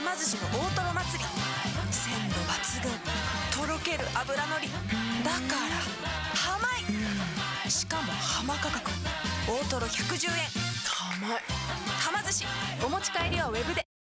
ま寿司の大トロ祭り。鮮度抜群、とろける脂のり。だからハマい。しかも浜価格。大トロ110円。 たまい。 はま寿司。お持ち帰りはウェブで。